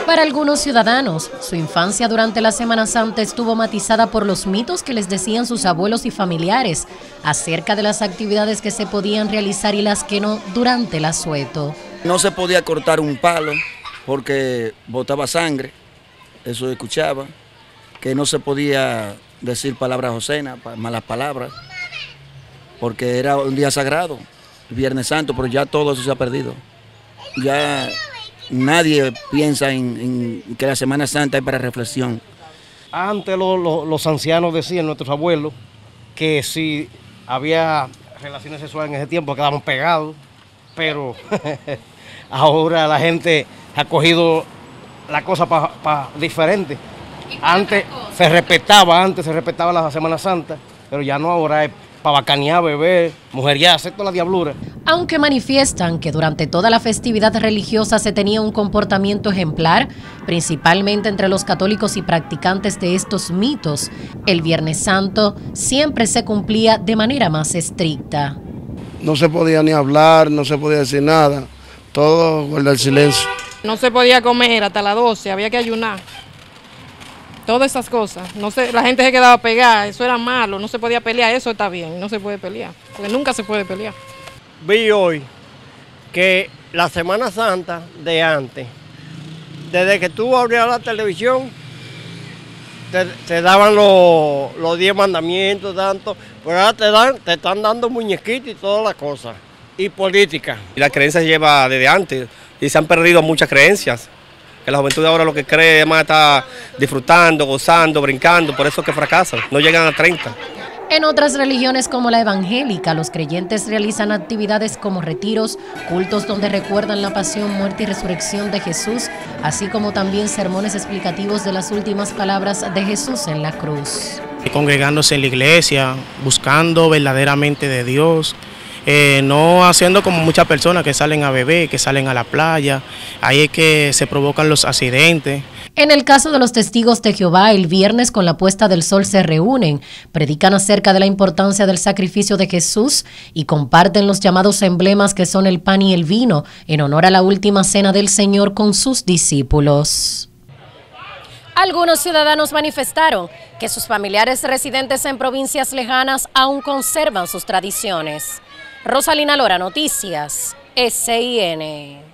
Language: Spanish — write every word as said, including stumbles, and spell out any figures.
Para algunos ciudadanos, su infancia durante la Semana Santa estuvo matizada por los mitos que les decían sus abuelos y familiares acerca de las actividades que se podían realizar y las que no durante el asueto. No se podía cortar un palo porque botaba sangre, eso escuchaba, que no se podía decir palabras obscenas, malas palabras, porque era un día sagrado, el Viernes Santo, pero ya todo eso se ha perdido. Ya nadie piensa en, en que la Semana Santa es para reflexión. Antes lo, lo, los ancianos decían, nuestros abuelos, que si había relaciones sexuales en ese tiempo quedaban pegados, pero ahora la gente ha cogido la cosa para pa diferente. Antes se respetaba, antes se respetaba la Semana Santa, pero ya no, ahora es para bacanear, beber, mujerear, hacer toda la diablura. Aunque manifiestan que durante toda la festividad religiosa se tenía un comportamiento ejemplar, principalmente entre los católicos y practicantes de estos mitos, el Viernes Santo siempre se cumplía de manera más estricta. No se podía ni hablar, no se podía decir nada, todo guardar silencio. No se podía comer hasta las doce, había que ayunar. Todas esas cosas, no sé, la gente se quedaba pegada, eso era malo, no se podía pelear, eso está bien, no se puede pelear, porque nunca se puede pelear. Vi hoy que la Semana Santa de antes, desde que tú abrías la televisión, te, te daban los, los diez mandamientos, tanto, pero ahora te, dan, te están dando muñequitos y todas las cosas, y política. Y la creencia se lleva desde antes, y se han perdido muchas creencias. Que la juventud de ahora lo que cree es más está disfrutando, gozando, brincando, por eso es que fracasan, no llegan a treinta. En otras religiones como la evangélica, los creyentes realizan actividades como retiros, cultos donde recuerdan la pasión, muerte y resurrección de Jesús, así como también sermones explicativos de las últimas palabras de Jesús en la cruz. Congregándose en la iglesia, buscando verdaderamente de Dios. Eh, no haciendo como muchas personas que salen a beber, que salen a la playa, ahí es que se provocan los accidentes. En el caso de los testigos de Jehová, el viernes con la puesta del sol se reúnen, predican acerca de la importancia del sacrificio de Jesús y comparten los llamados emblemas que son el pan y el vino, en honor a la última cena del Señor con sus discípulos. Algunos ciudadanos manifestaron que sus familiares residentes en provincias lejanas aún conservan sus tradiciones. Rosalina Lora, Noticias S I N.